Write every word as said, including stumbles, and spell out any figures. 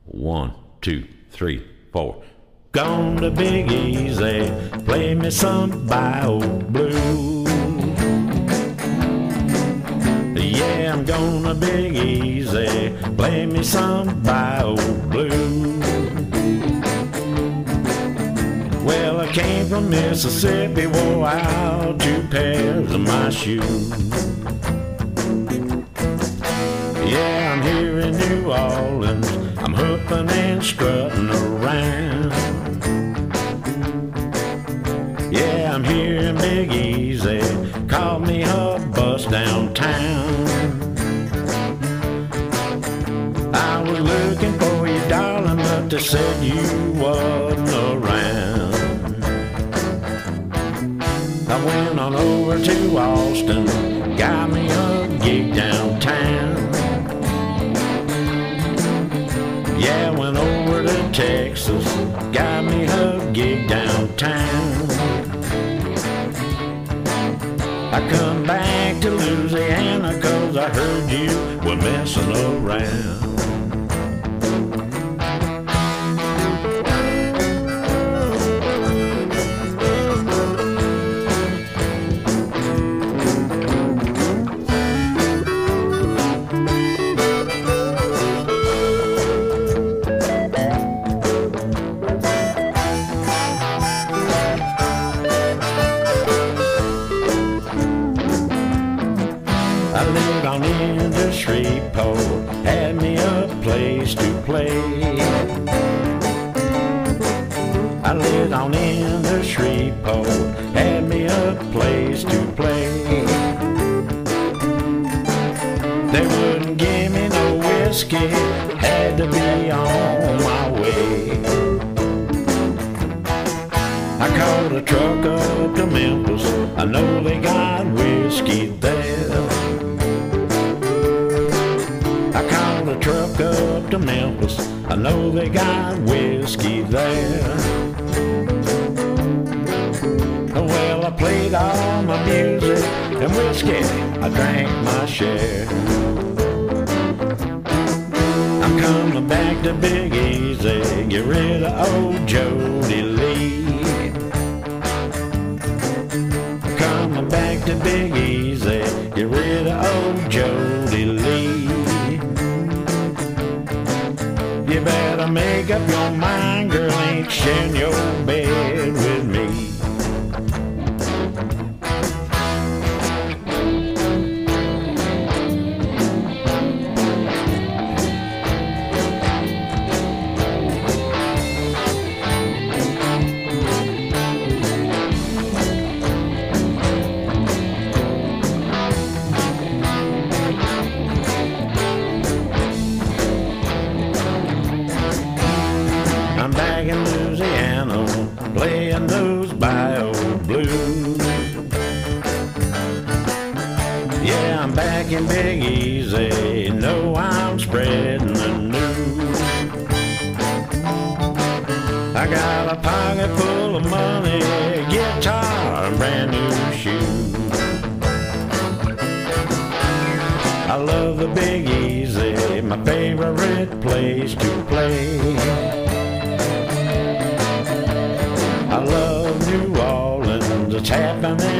One, two, three, four. Gone to Big Easy, play me some Bayou Blue. Yeah, I'm gonna Big Easy, play me some Bayou Blue. Well, I came from Mississippi, wore out two pairs of my shoes. Yeah, I'm here in New Orleans, I'm hooping and strutting around. Yeah, I'm here in Big Easy, call me a bus downtown. I was looking for you, darling, but they said you wasn't around. I went on over to Austin, got me a gig downtown. Yeah, I went over to Texas, got me a gig downtown. I come back to Louisiana 'cause I heard you were messing around. I lived on in the Shreveport, had me a place to play. I lived on in the Shreveport, had me a place to play. They wouldn't give me no whiskey, had to be on my way. I called a truck up to Memphis, I know they got whiskey there. A truck up to Memphis, I know they got whiskey there. Well, I played all my music and whiskey, I drank my share. I'm coming back to Big Easy, get rid of old Jody Lee. Coming back to Big Easy, get rid of old Jody Lee. You better make up your mind, girl, ain't sharing your bed with me. I'm back in Louisiana, playing those Bayou Blues. Yeah, I'm back in Big Easy, know I'm spreading the news. I got a pocket full of money, guitar, and brand new shoes. I love the Big Easy, my favorite place to play. I love New Orleans, it's happening